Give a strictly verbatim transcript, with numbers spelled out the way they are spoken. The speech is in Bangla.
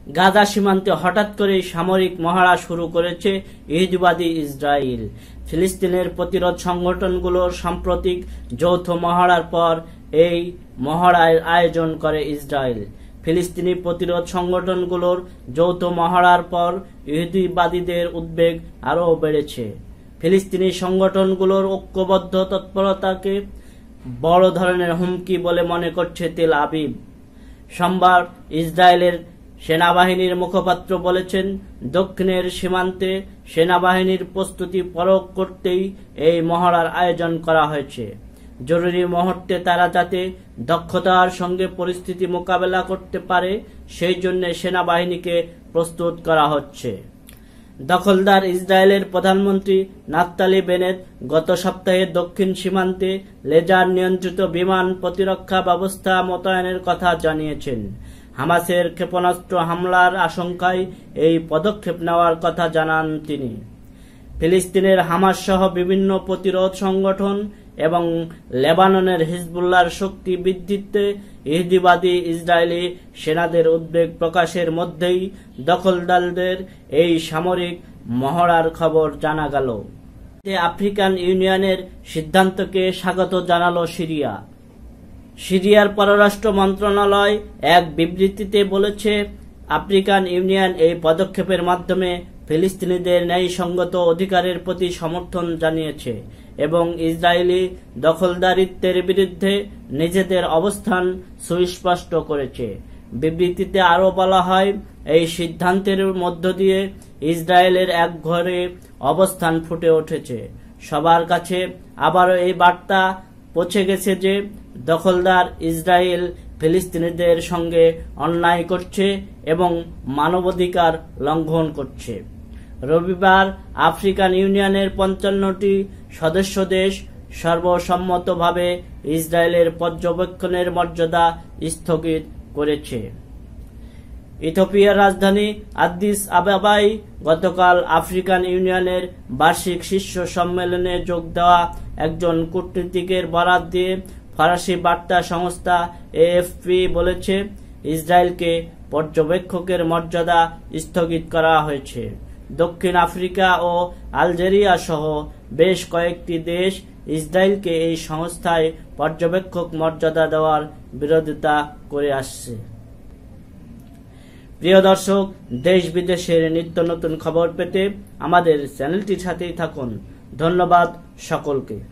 গাজা সীমান্তে হঠাৎ করে সামরিক মহড়া শুরু করেছে ইহুদিবাদী ইসরায়েল। ফিলিস্তিনের প্রতিরোধ সংগঠনগুলোর সাম্প্রতিক যৌথ মহড়ার পর এই মহড়ার আয়োজন করে ইসরায়েল। ফিলিস্তিনি প্রতিরোধ সংগঠনগুলোর যৌথ মহড়ার পর ইহুদিবাদীদের উদ্বেগ আরও বেড়েছে। ফিলিস্তিনি সংগঠনগুলোর ঐক্যবদ্ধ তৎপরতাকে বড় ধরনের হুমকি বলে মনে করছে তেল আবিব। সোমবার ইসরায়েলের সেনাবাহিনীর মুখপাত্র বলেছেন, দক্ষিণের সীমান্তে সেনাবাহিনীর প্রস্তুতি পরখ করতেই এই মহড়ার আয়োজন করা হয়েছে। জরুরি মুহূর্তে তারা যাতে দক্ষতার সঙ্গে পরিস্থিতি মোকাবেলা করতে পারে সেই জন্য সেনাবাহিনীকে প্রস্তুত করা হচ্ছে। দখলদার ইসরায়েলের প্রধানমন্ত্রী নাফতালি বেনেট গত সপ্তাহে দক্ষিণ সীমান্তে লেজার নিয়ন্ত্রিত বিমান প্রতিরক্ষা ব্যবস্থা মোতায়েনের কথা জানিয়েছেন। হামাসের ক্ষেপণাস্ত্র হামলার আশঙ্কায় এই পদক্ষেপ নেওয়ার কথা জানান তিনি। ফিলিস্তিনের হামাস সহ বিভিন্ন প্রতিরোধ সংগঠন এবং লেবাননের হিজবুল্লাহর শক্তি বৃদ্ধিতে ইহুদিবাদী ইসরায়েলি সেনাদের উদ্বেগ প্রকাশের মধ্যেই দখলদারদের এই সামরিক মহড়ার খবর জানা গেল। আফ্রিকান ইউনিয়নের সিদ্ধান্তকে স্বাগত জানালো সিরিয়া। সিরিয়ার পররাষ্ট্র মন্ত্রণালয় এক বিবৃতিতে বলেছে, আফ্রিকান ইউনিয়ন এই পদক্ষেপের মাধ্যমে ফিলিস্তিনিদের ন্যায়সঙ্গত অধিকারের প্রতি সমর্থন জানিয়েছে এবং ইসরায়েলি দখলদারিত্বের বিরুদ্ধে নিজেদের অবস্থান সুস্পষ্ট করেছে। বিবৃতিতে আরও বলা হয়, এই সিদ্ধান্তের মধ্য দিয়ে ইসরায়েলের একঘরে অবস্থান ফুটে উঠেছে। সবার কাছে আবারও এই বার্তা পৌঁছে গেছে যে দখলদার ইসরায়েল ফিলিস্তিনিদের সঙ্গে অন্যায় করছে এবং মানবাধিকার লঙ্ঘন করছে। রবিবার আফ্রিকান ইউনিয়নের পঞ্চান্নটি সদস্য দেশ সর্বসম্মতভাবে ইসরায়েলের পর্যবেক্ষণের মর্যাদা স্থগিত করেছে। ইথিওপিয়ার রাজধানী আদিস আবাবায় গতকাল আফ্রিকান ইউনিয়নের বার্ষিক শীর্ষ সম্মেলনে যোগ দেওয়া একজন কূটনীতিকের বরাত দিয়ে ফরাসি বার্তা সংস্থা এএফপি বলেছে, ইসরায়েলকে পর্যবেক্ষকের মর্যাদা স্থগিত করা হয়েছে। দক্ষিণ আফ্রিকা ও আলজেরিয়া সহ বেশ কয়েকটি দেশ ইসরায়েলকে এই সংস্থায় পর্যবেক্ষক মর্যাদা দেওয়ার বিরোধিতা করে আসছে। প্রিয় দর্শক, দেশ বিদেশের নিত্য নতুন খবর পেতে আমাদের চ্যানেলটির সাথেই থাকুন। ধন্যবাদ সকলকে।